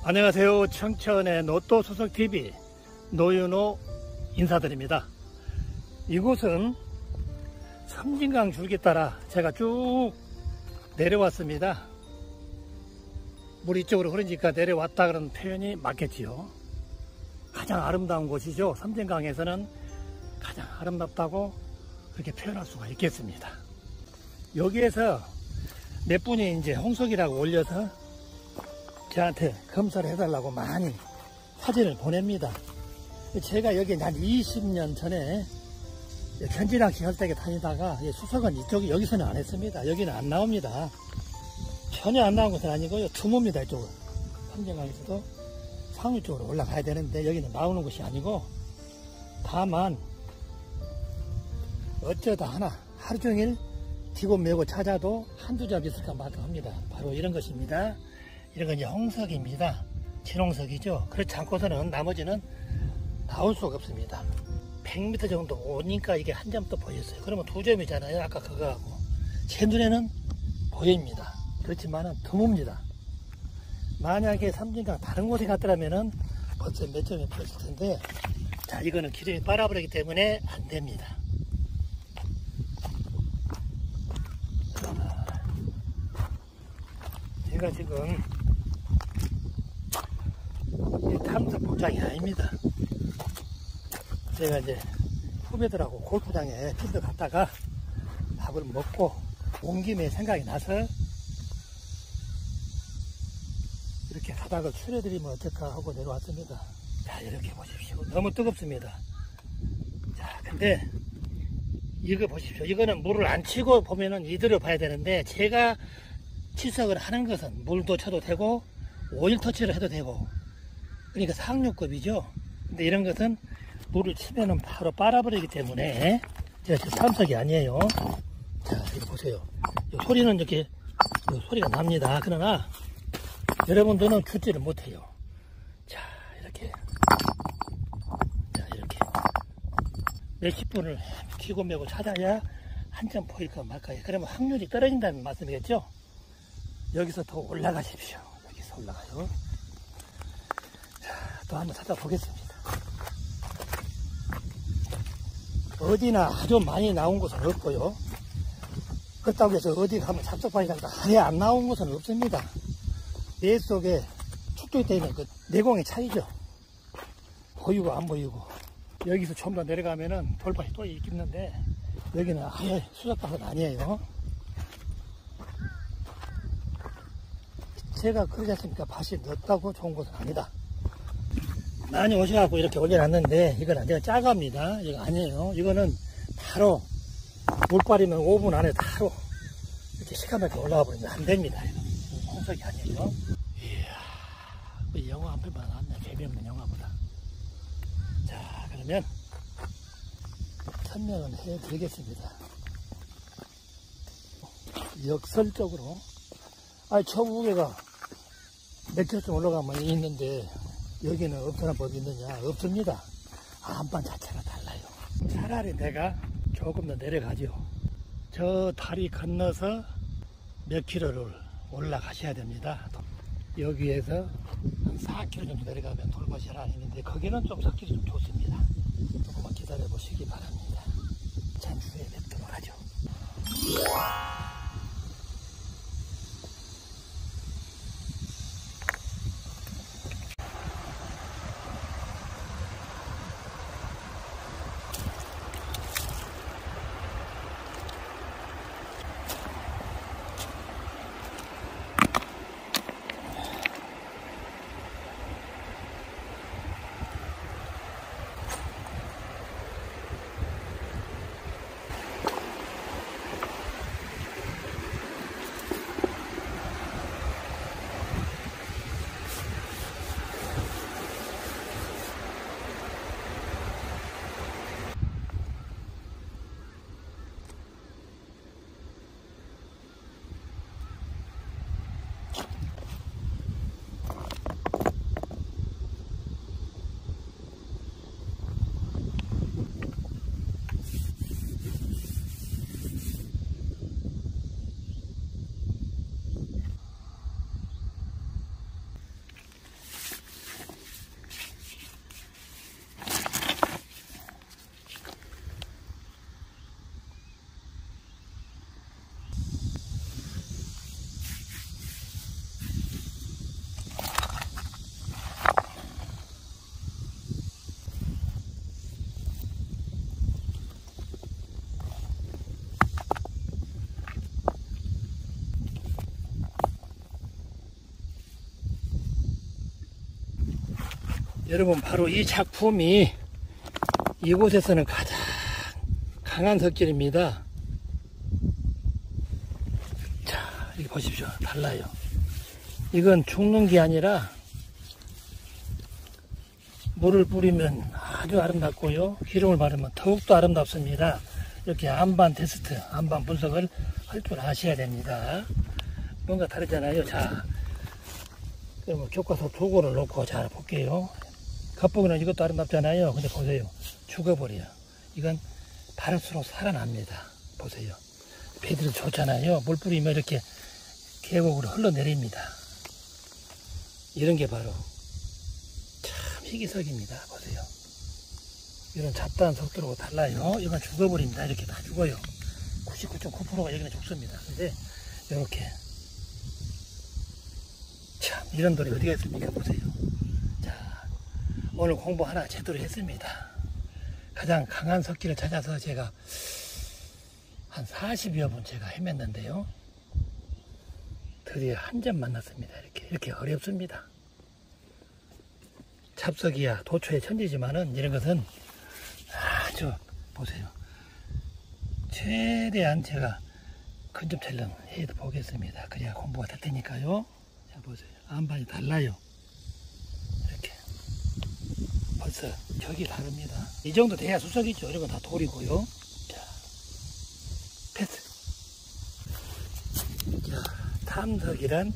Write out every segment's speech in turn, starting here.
안녕하세요. 청천의 노또수석TV 노윤호 인사드립니다. 이곳은 섬진강 줄기 따라 제가 쭉 내려왔습니다. 물이 이쪽으로 흐르니까 내려왔다 그런 표현이 맞겠지요. 가장 아름다운 곳이죠. 섬진강에서는 가장 아름답다고 그렇게 표현할 수가 있겠습니다. 여기에서 몇 분이 이제 홍석이라고 올려서 저한테 검사를 해달라고 많이 사진을 보냅니다. 제가 여기 한 20년 전에 견지낚시 할 때 다니다가 수석은 이쪽이 여기서는 안 했습니다. 여기는 안 나옵니다. 전혀 안 나온 것은 아니고요. 드뭅니다. 이쪽은. 섬진강에서도 상류 쪽으로 올라가야 되는데 여기는 나오는 것이 아니고, 다만 어쩌다 하나 하루 종일 디고 메고 찾아도 한두 잡 있을까 말까 합니다. 바로 이런 것입니다. 이런 건 이제 홍석입니다. 진홍석이죠. 그렇지 않고서는 나머지는 나올 수가 없습니다. 100m 정도 오니까 이게 한 점 또 보였어요. 그러면 두 점이잖아요. 아까 그거하고. 제 눈에는 보입니다. 그렇지만은 드뭅니다. 만약에 섬진강 다른 곳에 갔더라면은 벌써 몇 점이 보였을 텐데, 자, 이거는 기름이 빨아버리기 때문에 안 됩니다. 제가 지금 탐사 포장이 아닙니다. 제가 이제 후배들하고 골프장에 필드 갔다가 밥을 먹고 온 김에 생각이 나서 이렇게 바닥을 추려드리면 어떨까 하고 내려왔습니다. 자, 이렇게 보십시오. 너무 뜨겁습니다. 자, 근데 이거 보십시오. 이거는 물을 안 치고 보면은 이대로 봐야 되는데, 제가 치석을 하는 것은 물도 쳐도 되고 오일 터치를 해도 되고, 그러니까 상류급이죠. 근데 이런 것은 물을 치면은 바로 빨아버리기 때문에 제가 지금 탐석이 아니에요. 자, 이거 보세요. 이 소리는 이렇게 소리가 납니다. 그러나 여러분들은 듣지를 못해요. 자, 이렇게 몇십 분을 기고 매고 찾아야 한 점 보일까 말까요. 그러면 확률이 떨어진다는 말씀이겠죠. 여기서 더 올라가십시오. 여기서 올라가요. 자, 또 한번 찾아보겠습니다. 어디나 아주 많이 나온 곳은 없고요. 그렇다고 해서 어디 가면 잡석바위가 아예 안 나온 곳은 없습니다. 내 속에 축적되어 있는 그 내공의 차이죠. 보이고 안 보이고. 여기서 좀 더 내려가면은 돌밭이 또 있겠는데, 여기는 아예 수석밭은 아니에요. 제가 그러지 않습니까? 밭이 넓다고 좋은 곳은 아니다. 많이 오셔갖고 이렇게 올려놨는데, 이건 제가 짜갑니다. 이거 아니에요. 이거는 바로 물빨이면 5분 안에 바로 이렇게 시커멓게 올라가 버리면 안 됩니다. 이거 홍석이 아니에요. 이야, 영화 한 편만 나왔네. 재미없는 영화보다. 자, 그러면 설명을 해드리겠습니다. 역설적으로, 저 무게가 몇 킬로쯤 올라가면 있는데 여기는 없다는 법이 있느냐? 없습니다. 안반 자체가 달라요. 차라리 내가 조금 더 내려가죠. 저 다리 건너서 몇 킬로를 올라가셔야 됩니다. 여기에서 한 4km 정도 내려가면 돌밭이 하나 있는데, 거기는 좀 삭길이 좀 좋습니다. 조금만 기다려 보시기 바랍니다. 잠시 후에 뵙도록 하죠. 여러분, 바로 이 작품이 이곳에서는 가장 강한 석질입니다. 자, 이거 보십시오. 달라요. 이건 죽는 게 아니라 물을 뿌리면 아주 아름답고요. 기름을 바르면 더욱더 아름답습니다. 이렇게 안반 테스트, 안반 분석을 할 줄 아셔야 됩니다. 뭔가 다르잖아요. 자, 그러면 교과서 도구를 놓고 잘 볼게요. 겉보기는 이것도 아름답잖아요. 근데 보세요. 죽어버려요. 이건 바를수록 살아납니다. 보세요. 배들이 좋잖아요. 물 뿌리면 이렇게 계곡으로 흘러내립니다. 이런 게 바로 참 희귀석입니다. 보세요. 이런 잡다한 석들하고 달라요. 이건 죽어버립니다. 이렇게 다 죽어요. 99.9%가 여기는 죽습니다. 근데 이렇게 참 이런 돌이 어디가 있습니까? 보세요. 자, 오늘 공부 하나 제대로 했습니다. 가장 강한 석기를 찾아서 제가 한 40여 분 제가 헤맸는데요. 드디어 한 점 만났습니다. 이렇게 어렵습니다. 찹석이야 도초의 천지지만은 이런 것은 아주 보세요. 최대한 제가 큰 점 촬영 해 보겠습니다. 그래야 공부가 될 테니까요. 자, 보세요. 안반이 달라요. 이렇게 벌써 격이 다릅니다. 이 정도 돼야 수석이죠. 이런 건 다 돌이고요. 자, 패스. 자, 탐석이란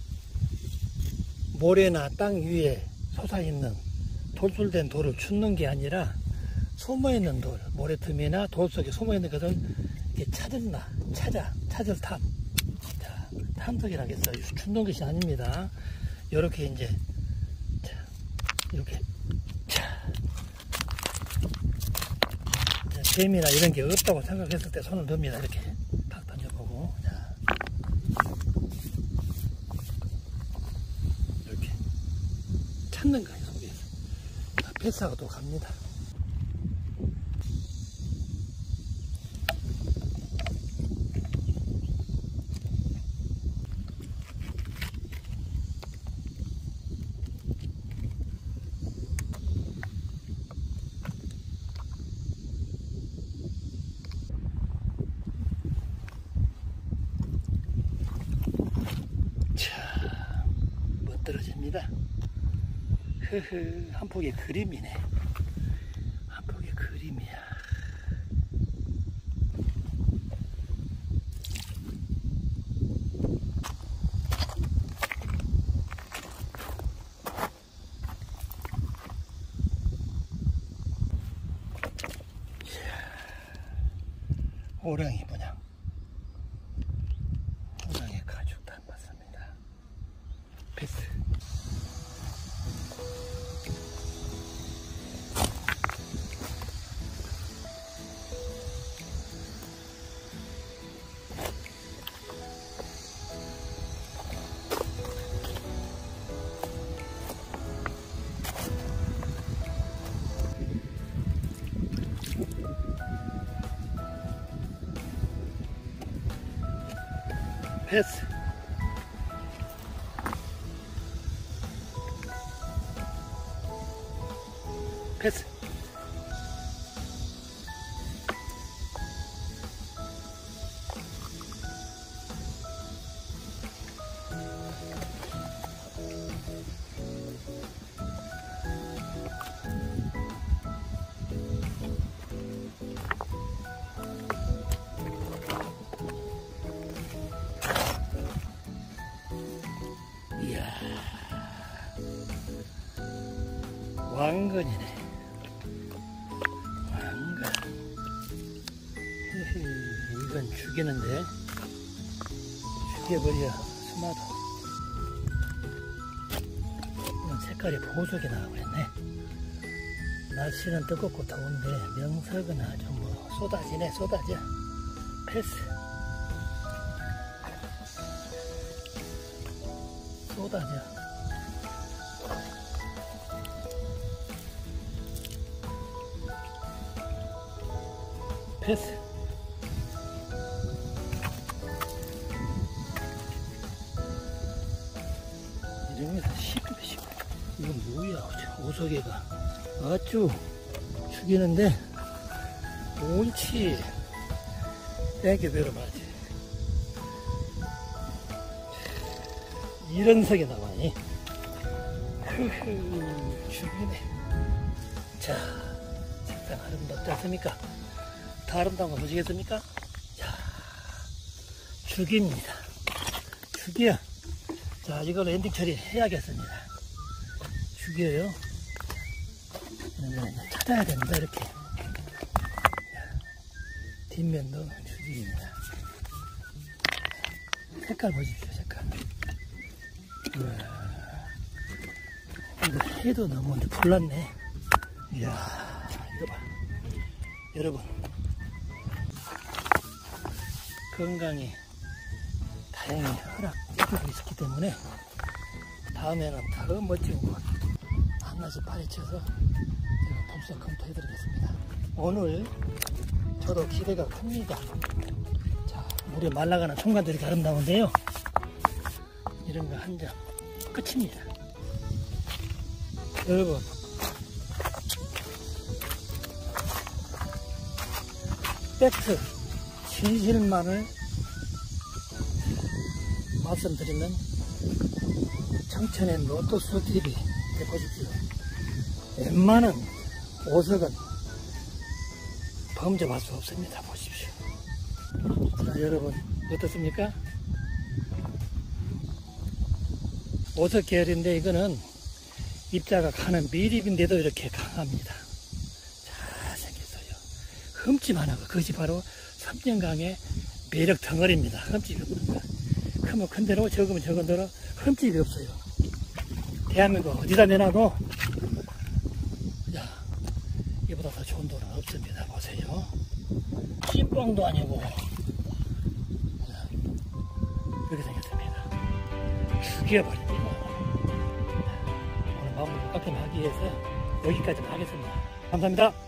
모래나 땅 위에 솟아있는 돌출된 돌을 줍는 게 아니라 숨어있는 돌, 모래틈이나 돌 속에 숨어있는 것을 이렇게 찾을 탐. 자, 탐석이라고 했어요. 줍는 것이 아닙니다. 이렇게 이제, 자, 이렇게, 자, 뱀이나 이런 게 없다고 생각했을 때 손을 넣습니다. 이렇게 탁 던져보고, 자, 이렇게 찾는 거예요, 속에서. 패스하고 또 갑니다. 떨어집니다. 흐흐, 한 폭의 그림이네. 한 폭의 그림이야. 호랑이 분양. 호랑이 가죽 닮았습니다. 패스. 패스. 패스. 이야, 왕건이네. 왕건. 이건 죽이는데 죽여버려. 스마도. 이건 색깔이 보석이 나와버렸네. 날씨는 뜨겁고 더운데 명석은 아주 뭐 쏟아지네. 쏟아져. 패스. 쏟아져. 패스. 이러면서 10분. 이건 뭐야? 보석이가 아주 죽이는데 옳지. 땡겨배로 맞지. 이런 색이 나와니. 죽이네. 자, 색상 아름답지 않습니까? 더 아름다운 거 보시겠습니까? 자, 죽입니다. 죽이야. 자, 이걸 엔딩 처리 해야겠습니다. 죽여요. 찾아야 됩니다. 이렇게. 뒷면도 죽입니다. 색깔 보십시오. 색깔. 이거 해도 너무 불났네. 이야, 이거 봐. 여러분, 건강이 다행히 허락해주고 있었기 때문에 다음에는 더 멋진 곳 하나씩 파헤쳐서 제가 봄새 검토해드리겠습니다. 오늘 저도 기대가 큽니다. 자, 물에 말라가는 순간도 이렇게 아름다운데요. 이런 거 한 점 끝입니다. 여러분, 팩트 진실만을 말씀드리는 청천의 로또스TV 보십시오. 웬만한 보석은 범접할 수 없습니다. 보십시오. 자, 여러분 어떻습니까? 보석 계열인데 이거는 입자가 가는 미립인데도 이렇게 강합니다. 잘 생겼어요. 흠집 하나가 그것이 바로 삼정강의 매력 덩어리입니다. 흠집이 없는 거. 크면 큰 대로 적으면 적은 대로 흠집이 없어요. 대한민국 어디다 내놔도 야, 이보다 더 좋은 돌은 없습니다. 보세요. 찐뻥도 아니고 이렇게 생겼습니다. 죽여버립니다. 오늘 마무리 깔끔하게 해서 여기까지 하겠습니다. 감사합니다.